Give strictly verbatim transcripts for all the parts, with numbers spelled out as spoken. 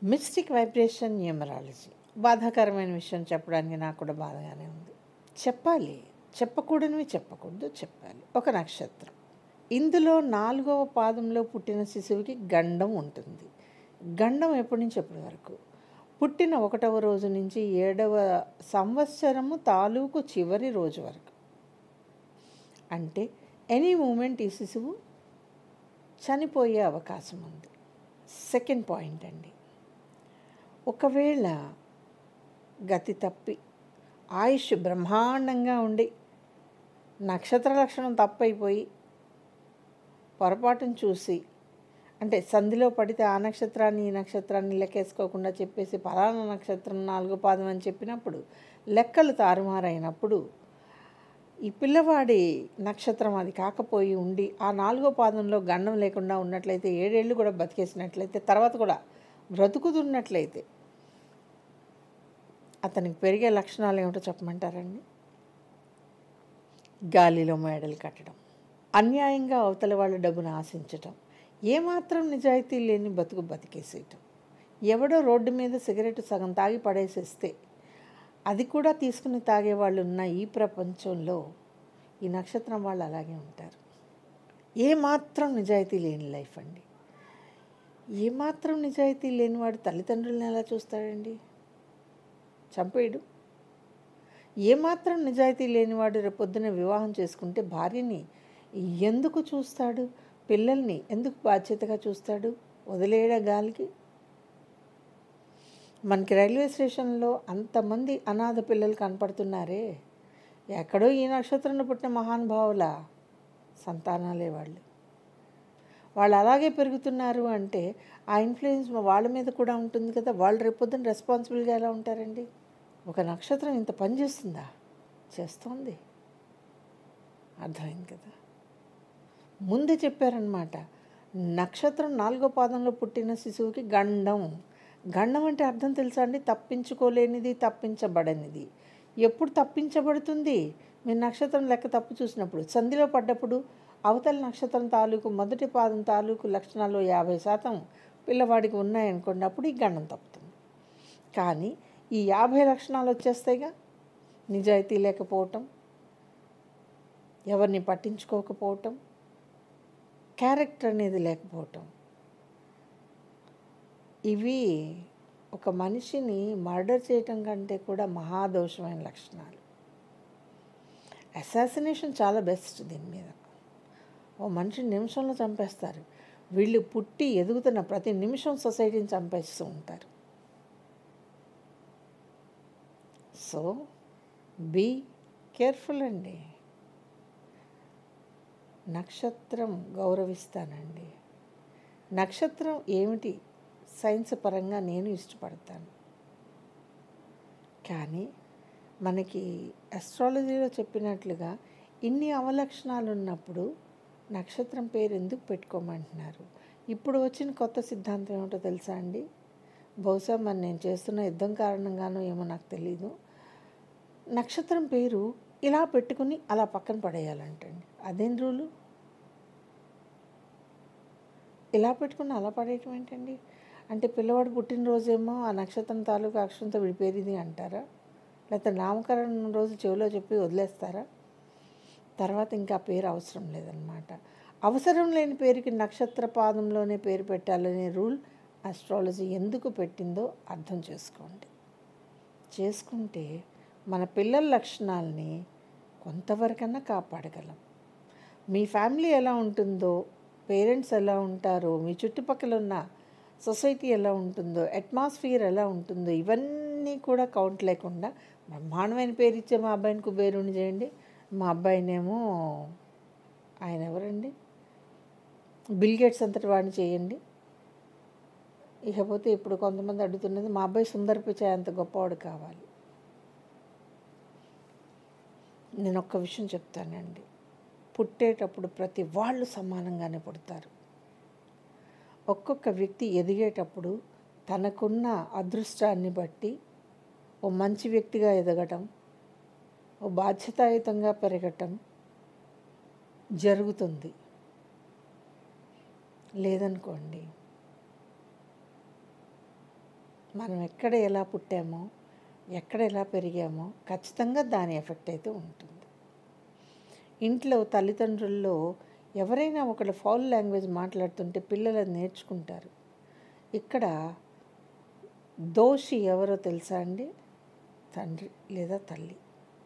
Mystic vibration numerology బాధాకరమైన విషయం చెప్పడానికి నాకు కూడా బాధగానే ఉంది. చెప్పాలి, చెప్పకూడనివి చెప్పకూడదు, చెప్పాలి. ఒక నక్షత్రం, ఇందులో నాలుగవ పాదంలో పుట్టిన శిశువుకి గండం ఉంటుంది. గండం ఎప్పటి నుంచి ఎప్పటి వరకు? పుట్టిన ఒకటవ రోజు నుంచి ఏడవ సంవత్సరము తాలూకు చివరి రోజు వరకు. అంటే ఎనీ మూమెంట్ ఈ శిశువు చనిపోయే అవకాశం ఉంది. సెకండ్ పాయింట్ అండి, ఒకవేళ గతి తప్పి ఆయుష్ బ్రహ్మాండంగా ఉండి నక్షత్ర లక్షణం తప్పైపోయి పొరపాటును చూసి, అంటే సంధిలో పడితే ఆ నక్షత్రాన్ని ఈ నక్షత్రాన్ని లెక్కేసుకోకుండా చెప్పేసి పలానా నక్షత్రం నాలుగో పాదం అని చెప్పినప్పుడు లెక్కలు తారుమారైనప్పుడు ఈ పిల్లవాడి నక్షత్రం అది కాకపోయి ఉండి ఆ నాలుగో పాదంలో గండం లేకుండా ఉన్నట్లయితే ఏడేళ్ళు కూడా బతికేసినట్లయితే తర్వాత కూడా బ్రతుకుతున్నట్లయితే అతనికి పెరిగే లక్షణాలు ఏమిటో చెప్పమంటారండి? గాలిలో మేడలు కట్టడం, అన్యాయంగా అవతల వాళ్ళ డబ్బును ఆశించటం, ఏమాత్రం నిజాయితీ లేని బతుకు బతికేసేయటం, ఎవడో రోడ్డు మీద సిగరెట్ సగం తాగి పడేసేస్తే అది కూడా తీసుకుని తాగేవాళ్ళు ఉన్న ఈ ప్రపంచంలో ఈ నక్షత్రం వాళ్ళు అలాగే ఉంటారు. ఏమాత్రం నిజాయితీ లేని లైఫ్ అండి. ఏమాత్రం నిజాయితీ లేనివాడు తల్లిదండ్రులను ఎలా చూస్తాడండి? చంపేయడు. ఏమాత్రం నిజాయితీ లేనివాడు రేపొద్దున వివాహం చేసుకుంటే భార్యని ఎందుకు చూస్తాడు? పిల్లల్ని ఎందుకు బాధ్యతగా చూస్తాడు? వదిలేయడా గాలికి? మనకి రైల్వే స్టేషన్లో అంతమంది అనాథ పిల్లలు కనపడుతున్నారే, ఎక్కడో ఈ నక్షత్రంలో పుట్టిన మహానుభావుల సంతానాలే వాళ్ళు. వాళ్ళు అలాగే పెరుగుతున్నారు అంటే ఆ ఇన్ఫ్లుయెన్స్ వాళ్ళ మీద కూడా ఉంటుంది కదా. వాళ్ళు రేపొద్దున రెస్పాన్సిబుల్గా ఎలా ఉంటారండి? ఒక నక్షత్రం ఇంత పని చేస్తుందా? చేస్తోంది. అర్థమైంది కదా. ముందే చెప్పారనమాట, నక్షత్రం నాలుగో పాదంలో పుట్టిన శిశువుకి గండం. గండం అంటే అర్థం తెలుసా అండి? తప్పించుకోలేనిది, తప్పించబడనిది. ఎప్పుడు తప్పించబడుతుంది? మీరు నక్షత్రం లెక్క తప్పు చూసినప్పుడు, సంధిలో పడ్డప్పుడు అవతల నక్షత్రం తాలూకు మొదటి పాదం తాలూకు లక్షణాలు యాభై శాతం పిల్లవాడికి ఉన్నాయనుకోండి, అప్పుడు ఈ గండం తప్పుతుంది. కానీ ఈ యాభై లక్షణాలు వచ్చేస్తాయిగా, నిజాయితీ లేకపోవటం, ఎవరిని పట్టించుకోకపోవటం, క్యారెక్టర్ అనేది లేకపోవటం, ఇవి ఒక మనిషిని మర్డర్ చేయటం కంటే కూడా మహాదోషమైన లక్షణాలు. అసాసినేషన్ చాలా బెస్ట్ దీని మీద. ఓ మనిషిని నిమిషంలో చంపేస్తారు. వీళ్ళు పుట్టి ఎదుగుతున్న ప్రతి నిమిషం సొసైటీని చంపేస్తూ ఉంటారు. సో బీ కేర్ఫుల్ అండి. నక్షత్రం గౌరవిస్తానండి. నక్షత్రం ఏమిటి సైన్స్ పరంగా నేను ఇష్టపడతాను. కానీ మనకి అస్ట్రాలజీలో చెప్పినట్లుగా ఇన్ని అవలక్షణాలు ఉన్నప్పుడు నక్షత్రం పేరు ఎందుకు పెట్టుకోమంటున్నారు? ఇప్పుడు వచ్చిన కొత్త సిద్ధాంతం ఏమిటో తెలుసా అండి? బహుశా మరి నేను చేస్తున్న యుద్ధం కారణంగానో ఏమో నాకు తెలీదు, నక్షత్రం పేరు ఇలా పెట్టుకుని అలా పక్కన పడేయాలంటండి. అదేం రూలు? ఇలా పెట్టుకుని అలా పడేయటం ఏంటండి? అంటే పిల్లవాడు పుట్టినరోజేమో ఆ నక్షత్రం తాలూకు అక్షరంతో విడిపోయేది అంటారా? లేకపోతే నామకరణం రోజు చెవిలో చెప్పి వదిలేస్తారా? తర్వాత ఇంకా పేరు అవసరం లేదన్నమాట. అవసరం లేని పేరుకి నక్షత్ర పాదంలోనే పేరు పెట్టాలనే రూల్ ఆస్ట్రాలజీ ఎందుకు పెట్టిందో అర్థం చేసుకోండి. చేసుకుంటే మన పిల్లల లక్షణాలని కొంతవరకన్నా కాపాడగలం. మీ ఫ్యామిలీ ఎలా ఉంటుందో, పేరెంట్స్ ఎలా ఉంటారో, మీ చుట్టుపక్కల ఉన్న సొసైటీ ఎలా ఉంటుందో, అట్మాస్ఫియర్ ఎలా ఉంటుందో, ఇవన్నీ కూడా కౌంట్ లేకుండా బ్రహ్మాండమైన పేరు ఇచ్చే మా అబ్బాయిని కుబేరుని చేయండి, మా అబ్బాయినేమో ఆయన ఎవరండి బిల్ గేట్స్ అంతటి వాడిని చేయండి. ఇకపోతే ఇప్పుడు కొంతమంది అడుగుతున్నది, మా అబ్బాయి సుందర్ పిచాయ్ అంత గొప్పవాడు కావాలి. నేను ఒక్క విషయం చెప్తానండి, పుట్టేటప్పుడు ప్రతి వాళ్ళు సమానంగానే పుడతారు. ఒక్కొక్క వ్యక్తి ఎదిగేటప్పుడు తనకున్న అదృష్టాన్ని బట్టి ఓ మంచి వ్యక్తిగా ఎదగటం, ఓ బాధ్యతాయుతంగా పెరగటం జరుగుతుంది. లేదనుకోండి మనం ఎక్కడ ఎలా పుట్టామో, ఎక్కడ ఎలా పెరిగామో ఖచ్చితంగా దాని ఎఫెక్ట్ అయితే ఉంటుంది. ఇంట్లో తల్లిదండ్రుల్లో ఎవరైనా ఒకళ్ళు ఫౌల్ లాంగ్వేజ్ మాట్లాడుతుంటే పిల్లలు అది నేర్చుకుంటారు. ఇక్కడ దోషి ఎవరో తెలుసా అండి? తండ్రి లేదా తల్లి.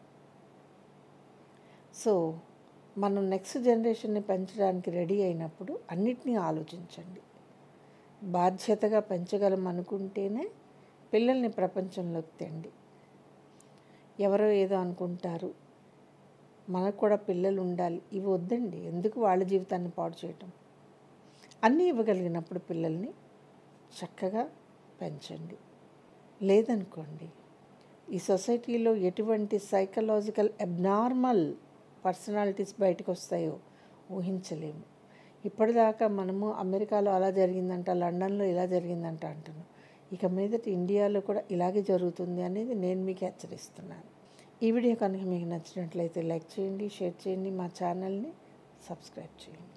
సో మనం నెక్స్ట్ జనరేషన్ని పెంచడానికి రెడీ అయినప్పుడు అన్నిటినీ ఆలోచించండి. బాధ్యతగా పెంచగలం అనుకుంటేనే పిల్లల్ని ప్రపంచంలోకి తెండి. ఎవరో ఏదో అనుకుంటారు, మనకు కూడా పిల్లలు ఉండాలి, ఇవి వద్దండి. ఎందుకు వాళ్ళ జీవితాన్ని పాడు చేయటం? అన్నీ ఇవ్వగలిగినప్పుడు పిల్లల్ని చక్కగా పెంచండి. లేదనుకోండి, ఈ సొసైటీలో ఎటువంటి సైకలాజికల్ అబ్నార్మల్ పర్సనాలిటీస్ బయటకు వస్తాయో ఊహించలేము. ఇప్పటిదాకా మనము అమెరికాలో అలా జరిగిందంట, లండన్లో ఇలా జరిగిందంట అంటున్నాం. ఇక మీదట ఇండియాలో కూడా ఇలాగే జరుగుతుంది అనేది నేను మీకు హెచ్చరిస్తున్నాను. ఈ వీడియో కనుక మీకు నచ్చినట్లయితే లైక్ చేయండి, షేర్ చేయండి, మా ఛానల్ని సబ్స్క్రైబ్ చేయండి.